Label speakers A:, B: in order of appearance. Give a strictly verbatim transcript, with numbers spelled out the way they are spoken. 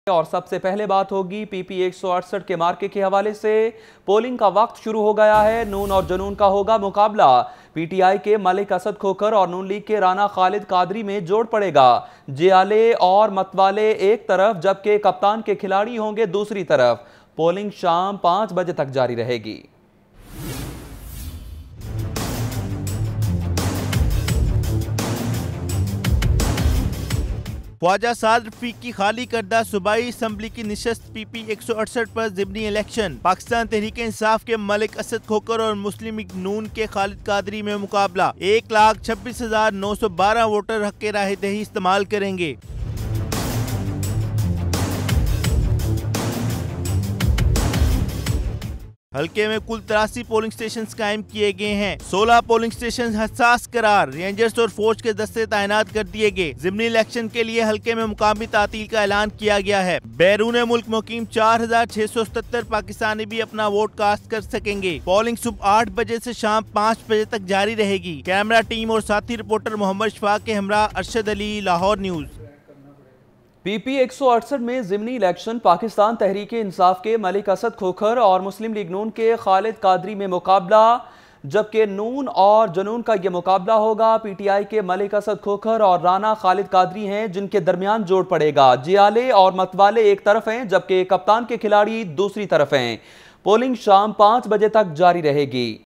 A: और सबसे पहले बात होगी पीपी एक सौ अड़सठ के मार्के के हवाले से। पोलिंग का वक्त शुरू हो गया है। नून और जनून का होगा मुकाबला। पीटीआई के मलिक असद खोखर और नून लीग के राना खालिद कादरी में जोड़ पड़ेगा। जियाले और मतवाले एक तरफ जबकि कप्तान के खिलाड़ी होंगे दूसरी तरफ। पोलिंग शाम पांच बजे तक जारी रहेगी।
B: ख्वाजा साद रफीक की खाली करदा सूबाई असम्बली की निशस्त पीपी एक सौ अड़सठ पर ज़िमनी इलेक्शन। पाकिस्तान तहरीक इंसाफ के मलिक असद खोखर और मुस्लिम लीग नून के खालिद कादरी में मुकाबला। एक लाख छब्बीस हजार नौ सौ बारह वोटर हक के राह दही इस्तेमाल करेंगे। हल्के में कुल तिरासी पोलिंग स्टेशन कायम किए गए हैं। सोलह पोलिंग स्टेशन हसास करार। रेंजर्स और फौज के दस्ते तैनात कर दिए गए। ज़िमनी इलेक्शन के लिए हल्के में मुकामी तातील का ऐलान किया गया है। बैरून मुल्क मुकीम चार हजार छह सौ सत्तर पाकिस्तानी भी अपना वोट कास्ट कर सकेंगे। पोलिंग सुबह आठ बजे से शाम पाँच बजे तक जारी रहेगी। कैमरा टीम और साथी रिपोर्टर मोहम्मद शफाक के हमरा अरशद अली, लाहौर न्यूज।
A: पीपी एक सौ अड़सठ में ज़िमनी इलेक्शन पाकिस्तान तहरीक इंसाफ के मलिक असद खोखर और मुस्लिम लीग नून के खालिद कादरी में मुकाबला, जबकि नून और जनून का यह मुकाबला होगा। पीटीआई के मलिक असद खोखर और राना खालिद कादरी हैं जिनके दरमियान जोड़ पड़ेगा। जियाले और मतवाले एक तरफ हैं जबकि कप्तान के खिलाड़ी दूसरी तरफ हैं। पोलिंग शाम पांच बजे तक जारी रहेगी।